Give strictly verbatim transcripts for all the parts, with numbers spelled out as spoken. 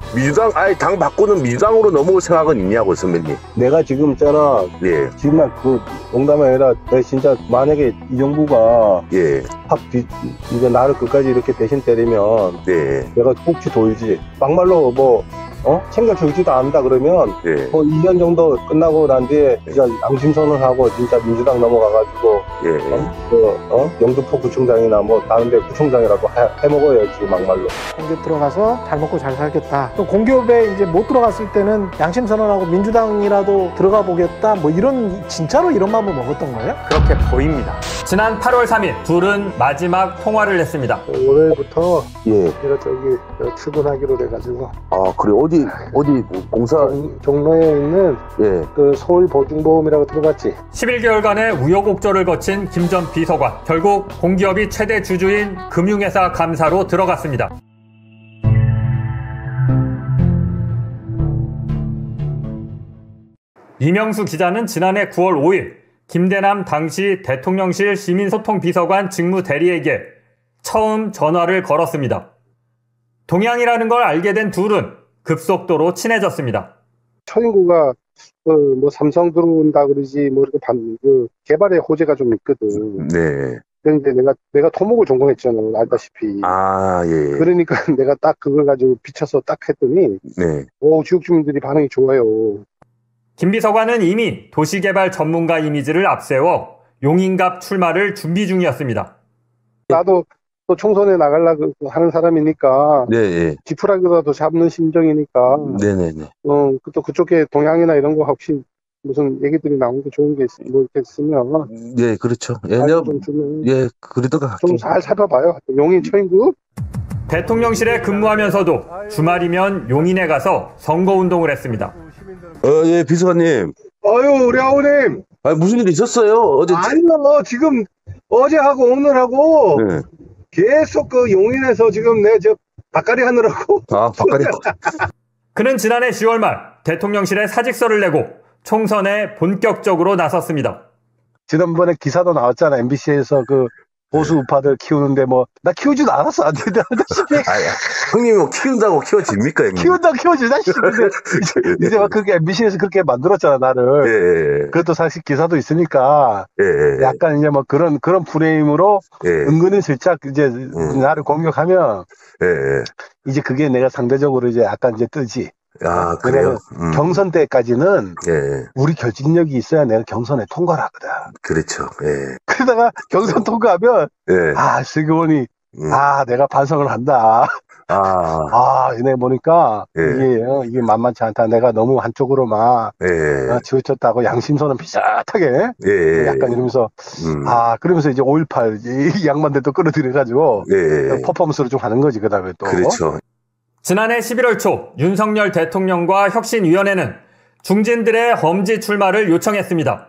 민주당 아예 당 바꾸는 민주당으로 넘어올 생각은 있냐고 선배님. 내가 지금 있잖아. 예. 정말 그 농담이 아니라 내가 진짜 만약에 이 정부가 예. 확 뒤, 이제 나를 끝까지 이렇게 대신 때리면 네. 내가 꼭지 돌지. 막말로 뭐 어? 챙겨주지도 않는다 그러면 네. 뭐 이 년 정도 끝나고 난 뒤에 진짜 양심선언 하고 진짜 민주당 넘어가가지고 예. 어? 그, 어? 영등포 구청장이나 뭐 다른 데 구청장이라도 해, 해먹어야지 막말로. 공기업 들어가서 잘 먹고 잘 살겠다. 또 공기업에 이제 못 들어갔을 때는 양심선언하고 민주당이라도 들어가 보겠다. 뭐 이런 진짜로 이런 마음을 먹었던 거예요? 그렇게 보입니다. 지난 팔월 삼일 둘은 마지막 통화를 했습니다. 월요일부터 예. 내가 저기 출근하기로 돼가지고 아 그래 어디 어디 공사 종, 종로에 있는 예. 그 서울보증보험이라고 들어봤지? 십일 개월간의 우여곡절을 거친 김 전 비서관. 결국 공기업이 최대 주주인 금융회사 감사로 들어갔습니다. 이명수 기자는 지난해 구월 오일 김대남 당시 대통령실 시민소통비서관 직무대리에게 처음 전화를 걸었습니다. 동양이라는 걸 알게 된 둘은 급속도로 친해졌습니다. 처인구가 그 뭐 삼성 들어온다 그러지 뭐 이렇게 반, 그 개발에 호재가 좀 있거든. 네. 그런데 내가 내가 토목을 전공했잖아, 알다시피. 아 예. 그러니까 내가 딱 그걸 가지고 비춰서 딱 했더니 네. 오 지역 주민들이 반응이 좋아요. 김 비서관은 이미 도시개발 전문가 이미지를 앞세워 용인갑 출마를 준비 중이었습니다. 나도 또 총선에 나가려고 하는 사람이니까 네. 예. 지푸라기라도 잡는 심정이니까 네네네. 어, 또 그쪽에 동향이나 이런 거 혹시 무슨 얘기들이 나온 게 좋은 게 있, 뭐 있으면 예 그렇죠. 예. 내가 좀 주면 예 그러다가 좀 잘 살펴봐요. 용인 처인구. 대통령실에 근무하면서도 주말이면 용인에 가서 선거운동을 했습니다. 어 예 비서관님. 어유 우리 아우님. 아 무슨 일 있었어요? 어제 아니요 뭐 지금 어제하고 오늘하고 네. 계속 그 용인에서 지금 내 저 밭갈이 하느라고. 아 밭갈이. 그는 지난해 시월 말 대통령실에 사직서를 내고 총선에 본격적으로 나섰습니다. 지난번에 기사도 나왔잖아. 엠비씨에서 그 보수 우파들 키우는데 뭐 나 키우지도 않았어. 안 된다. 아야 형님이 뭐 키운다고 키워집니까 형님? 키운다 키워주자. 근데 이제, 이제 막 그렇게 엠비씨에서 그렇게 만들었잖아 나를. 예. 예. 그것도 사실 기사도 있으니까 예. 약간 이제 뭐 그런 그런 프레임으로 예. 은근히 슬쩍 이제 음. 나를 공격하면 예. 이제 그게 내가 상대적으로 이제 약간 이제 뜨지. 아 그래요? 음. 경선 때까지는 예. 우리 결집력이 있어야 내가 경선에 통과를 하거든. 그렇죠. 예. 그러다가 경선 통과하면 예. 아 슬기원이 음. 아 내가 반성을 한다. 아. 아 이내 보니까 예. 이게 어, 이게 만만치 않다. 내가 너무 한쪽으로만 예. 어, 지우쳤다고 양심선은 비슷하게 예. 약간 이러면서 음. 아 그러면서 이제 오일팔 이 양반들 또 끌어들여가지고 예. 퍼포먼스를 좀 하는 거지 그다음에 또. 그렇죠. 지난해 십일월 초 윤석열 대통령과 혁신위원회는 중진들의 험지 출마를 요청했습니다.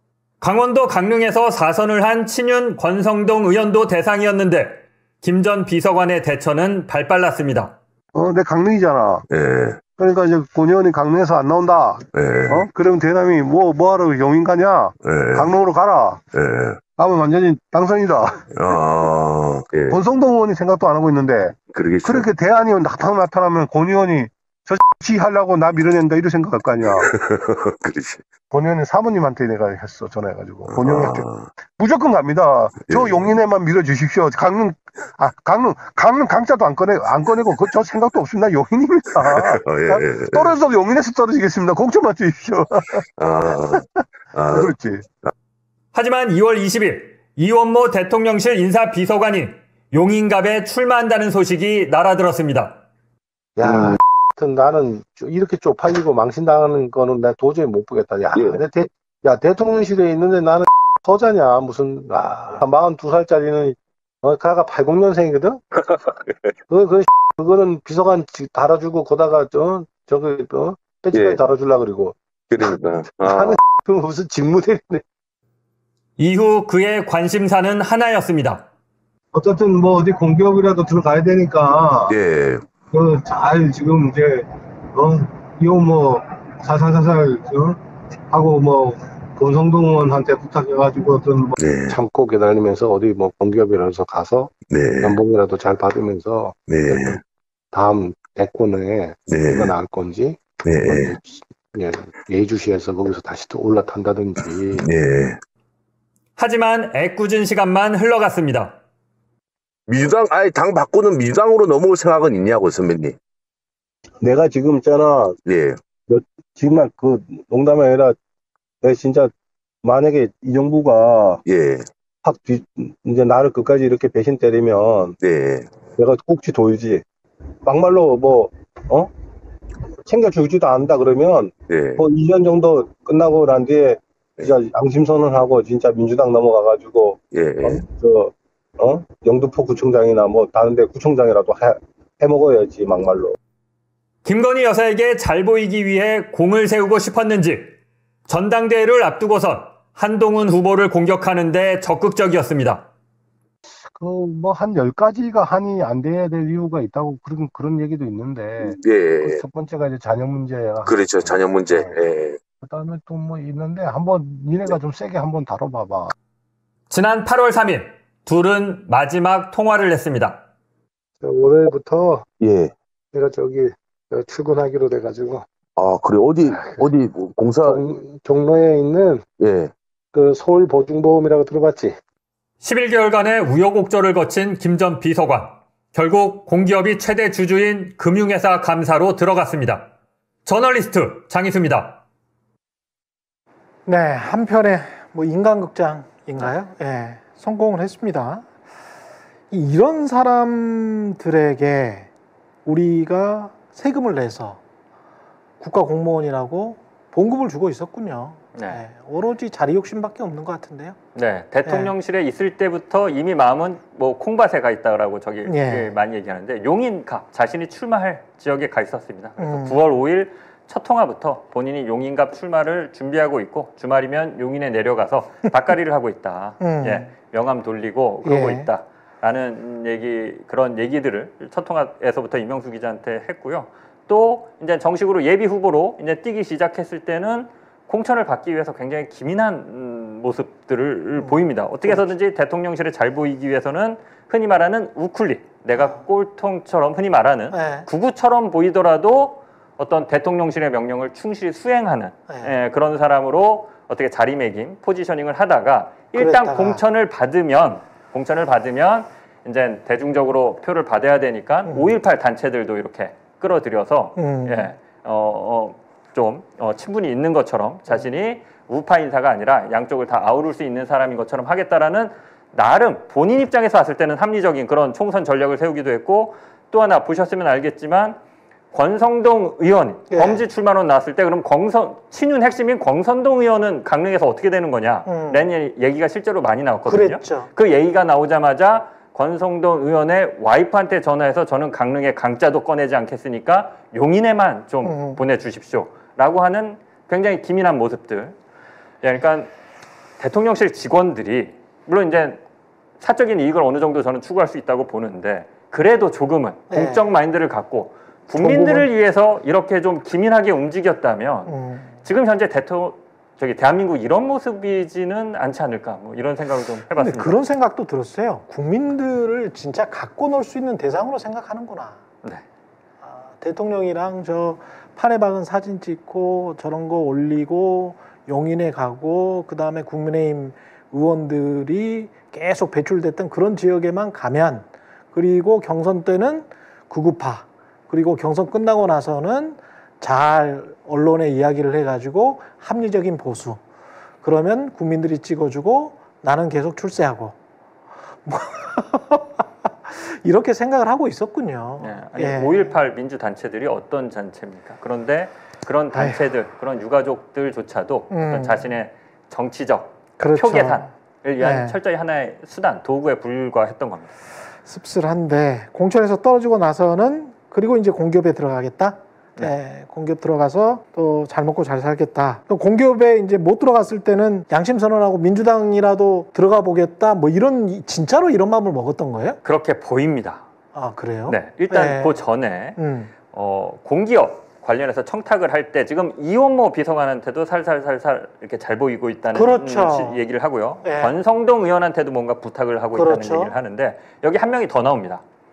강원도 강릉에서 사선을 한 친윤 권성동 의원도 대상이었는데 김 전 비서관의 대처는 발빨랐습니다. 어, 내 강릉이잖아. 예. 그러니까 이제 권의원이 강릉에서 안 나온다. 예. 어? 그러면 대남이 뭐 뭐하러 용인 가냐? 예. 강릉으로 가라. 예. 하면 완전히 당선이다. 아. 예. 권성동 의원이 생각도 안 하고 있는데 그러겠죠. 그렇게 대안이 나타나 나타나면 권 의원이 저 X 하려고 나 밀어낸다 이런 생각할 거 아니야. 그렇지. 권 의원이 사모님한테 내가 했어 전화해가지고 권 의원이 아. 무조건 갑니다. 저 예. 용인에만 밀어주십시오. 강릉 아 강릉 강릉 강자도 안 꺼내 안 꺼내고 그 저 생각도 없습니다. 용인입니다. 어, 예, 예. 떨어져도 용인에서 떨어지겠습니다. 공천만 주십시오. 아. 아. 그렇지. 하지만 이월 이십일 이원모 대통령실 인사비서관이 용인갑에 출마한다는 소식이 날아들었습니다. 야, 음. 하여튼 나는 이렇게 쪽팔리고 망신당하는 거는 나 도저히 못 보겠다. 야, 예. 내 대, 야 대통령실에 있는데 나는 서자냐 무슨 아, 마흔두 살짜리는 어, 가가 팔십 년생이거든. 그, 그 그거는 비서관 달아주고 거다가 저 저기 어, 배지까지 예. 달아주려 그리고. 그러니까. 아. 하는 그 무슨 직무대리네. 이후 그의 관심사는 하나였습니다. 어쨌든 뭐 어디 공기업이라도 들어가야 되니까 예. 그 잘 지금 이제 어 이거 뭐 살살살살 어? 하고 뭐 권성동 의원한테 부탁해가지고 어떤 뭐 네. 참고 기다리면서 어디 뭐 공기업이라서 가서 네. 연봉이라도 잘 받으면서 네. 다음 대권에 네. 누가 나올 건지 네. 예, 예주시에서 거기서 다시 또 올라탄다든지. 네. 하지만 애꿎은 시간만 흘러갔습니다. 민주당, 아예 당 바꾸는 민주당으로 넘어올 생각은 있냐고, 선배님. 내가 지금 있잖아. 예. 정말 그 농담이 아니라 내가 진짜 만약에 이 정부가 예. 확 뒤, 이제 나를 끝까지 이렇게 배신 때리면 네. 내가 꼭지 돌지. 막말로 뭐 어? 챙겨주지도 않는다 그러면 네. 뭐 이 년 정도 끝나고 난 뒤에 진짜 양심 선언하고 진짜 민주당 넘어가가지고 예. 어? 저 어? 영등포 구청장이나 뭐 다른데 구청장이라도 해, 해 먹어야지 막말로. 김건희 여사에게 잘 보이기 위해 공을 세우고 싶었는지 전당대회를 앞두고선 한동훈 후보를 공격하는 데 적극적이었습니다. 그 뭐 한 열 가지가 한이 안 돼야 될 이유가 있다고 그런 그런 얘기도 있는데 예. 그 첫 번째가 이제 자녀 문제가. 그렇죠. 자녀 문제. 예. 그다음에 또 뭐 있는데 한번 니네가 좀 세게 한번 다뤄봐봐. 지난 팔월 삼일 둘은 마지막 통화를 했습니다. 올해부터 예. 내가 저기 출근하기로 돼가지고 아, 그래. 어디, 어디, 공사, 종, 종로에 있는 예. 그 서울 보증보험이라고 들어봤지? 십일 개월간의 우여곡절을 거친 김 전 비서관. 결국 공기업이 최대 주주인 금융회사 감사로 들어갔습니다. 저널리스트 장희수입니다. 네, 한편의 뭐 인간극장인가요? 예, 성공을 했습니다. 이런 사람들에게 우리가 세금을 내서 국가 공무원이라고 봉급을 주고 있었군요. 네. 네, 오로지 자리 욕심밖에 없는 것 같은데요. 네, 대통령실에 있을 때부터 이미 마음은 뭐 콩밭에 가 있다라고 저기 예. 많이 얘기하는데 용인갑 자신이 출마할 지역에 가 있었습니다. 그래서 음. 구월 오일 첫 통화부터 본인이 용인갑 출마를 준비하고 있고 주말이면 용인에 내려가서 밭갈이를 하고 있다. 음. 예, 명함 돌리고 그러고 예. 있다. 라는 얘기 그런 얘기들을 첫 통화에서부터 이명수 기자한테 했고요. 또 이제 정식으로 예비 후보로 이제 뛰기 시작했을 때는 공천을 받기 위해서 굉장히 기민한 음, 모습들을 음. 보입니다. 어떻게 해서든지 대통령실에 잘 보이기 위해서는 흔히 말하는 우쿨리, 내가 꼴통처럼 흔히 말하는 네. 구구처럼 보이더라도 어떤 대통령실의 명령을 충실히 수행하는 네. 예, 그런 사람으로 어떻게 자리매김, 포지셔닝을 하다가 일단 그랬다가. 공천을 받으면 공천을 받으면 이제 대중적으로 표를 받아야 되니까 음. 오일팔 단체들도 이렇게 끌어들여서 음. 예, 어, 어, 좀 어, 친분이 있는 것처럼 자신이 우파 인사가 아니라 양쪽을 다 아우를 수 있는 사람인 것처럼 하겠다라는 나름 본인 입장에서 봤을 때는 합리적인 그런 총선 전략을 세우기도 했고 또 하나 보셨으면 알겠지만 권성동 의원 예. 범지 출마론 나왔을 때 그럼 광선 친윤 핵심인 권성동 의원은 강릉에서 어떻게 되는 거냐 음. 라는 얘기가 실제로 많이 나왔거든요. 그랬죠. 그 얘기가 나오자마자 권성동 의원의 와이프한테 전화해서 저는 강릉에 강짜도 꺼내지 않겠으니까 용인에만 좀 음. 보내주십시오 라고 하는 굉장히 기민한 모습들. 그러니까 대통령실 직원들이 물론 이제 사적인 이익을 어느 정도 저는 추구할 수 있다고 보는데 그래도 조금은 네. 공적 마인드를 갖고 국민들을 조금은. 위해서 이렇게 좀 기민하게 움직였다면 음. 지금 현재 대통령 저기 대한민국 이런 모습이지는 않지 않을까 뭐 이런 생각을 좀 근데 해봤습니다. 그런 생각도 들었어요. 국민들을 진짜 갖고 놀 수 있는 대상으로 생각하는구나. 네. 아, 대통령이랑 저 판에 박은 사진 찍고 저런 거 올리고 용인에 가고 그 다음에 국민의힘 의원들이 계속 배출됐던 그런 지역에만 가면 그리고 경선 때는 구구파 그리고 경선 끝나고 나서는 잘 언론에 이야기를 해가지고 합리적인 보수 그러면 국민들이 찍어주고 나는 계속 출세하고 뭐 이렇게 생각을 하고 있었군요. 네, 아니 예. 오일팔 민주단체들이 어떤 단체입니까? 그런데 그런 단체들, 그런 유가족들조차도 음. 어떤 자신의 정치적 그렇죠. 표 계산을 위한 네. 철저히 하나의 수단, 도구에 불과했던 겁니다. 씁쓸한데 공천에서 떨어지고 나서는 그리고 이제 공기업에 들어가겠다. 네. 네, 공기업 들어가서 또 잘 먹고 잘 살겠다. 또 공기업에 이제 못 들어갔을 때는 양심 선언하고 민주당이라도 들어가 보겠다. 뭐 이런 진짜로 이런 마음을 먹었던 거예요? 그렇게 보입니다. 아 그래요? 네, 일단 네. 그 전에 음. 어, 공기업 관련해서 청탁을 할 때 지금 이원모 비서관한테도 살살살살 이렇게 잘 보이고 있다는 그렇죠. 음, 얘기를 하고요. 네. 권성동 의원한테도 뭔가 부탁을 하고 그렇죠. 있다는 얘기를 하는데 여기 한 명이 더 나옵니다.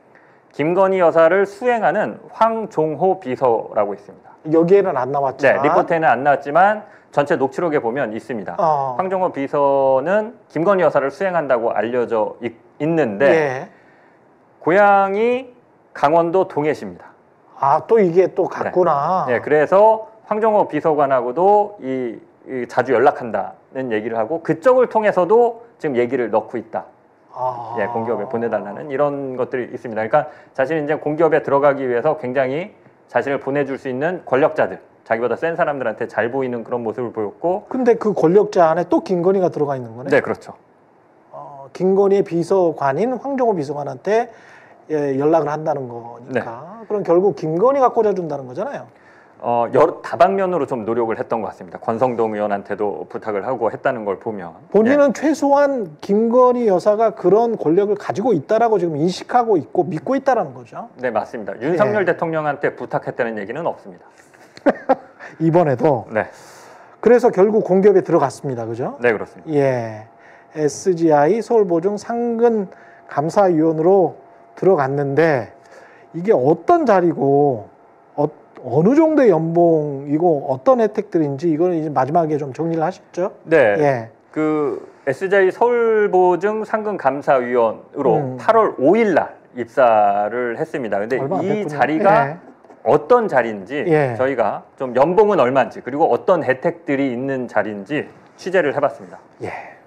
김건희 여사를 수행하는 황종호 비서라고 있습니다. 여기에는 안 나왔지만 네, 리포트에는 안 나왔지만 전체 녹취록에 보면 있습니다. 어. 황종호 비서는 김건희 여사를 수행한다고 알려져 있, 있는데 예. 고향이 강원도 동해시입니다. 아, 또 이게 또 같구나. 네, 그래서 황종호 비서관하고도 이, 이 자주 연락한다는 얘기를 하고 그쪽을 통해서도 지금 얘기를 넣고 있다. 아. 예, 공기업에 보내달라는 이런 것들이 있습니다. 그러니까 자신이 이제 공기업에 들어가기 위해서 굉장히 자신을 보내줄 수 있는 권력자들, 자기보다 센 사람들한테 잘 보이는 그런 모습을 보였고. 근데 그 권력자 안에 또 김건희가 들어가 있는 거네. 네, 그렇죠. 어, 김건희의 비서관인 황종호 비서관한테 예, 연락을 한다는 거니까. 네. 그럼 결국 김건희가 꽂아준다는 거잖아요. 어, 여러 다방면으로 좀 노력을 했던 것 같습니다. 권성동 의원한테도 부탁을 하고 했다는 걸 보면. 본인은 예. 최소한 김건희 여사가 그런 권력을 가지고 있다라고 지금 인식하고 있고 믿고 있다라는 거죠. 네, 맞습니다. 윤석열 예. 대통령한테 부탁했다는 얘기는 없습니다. 이번에도. 네, 그래서 결국 공기업에 들어갔습니다. 그죠? 네, 그렇습니다. 예. 에스지아이 서울보증 상근 감사위원으로 들어갔는데 이게 어떤 자리고 어, 어느 정도의 연봉이고 어떤 혜택들인지 이거는 이제 마지막에 좀 정리를 하셨죠? 네, 예. 그 에스지아이 서울보증 상근감사위원으로 음. 팔월 오일 날 입사를 했습니다. 근데 얼마 안 이 됐군요. 자리가 예. 어떤 자리인지 예. 저희가 좀 연봉은 얼마인지 그리고 어떤 혜택들이 있는 자리인지 취재를 해봤습니다. 예.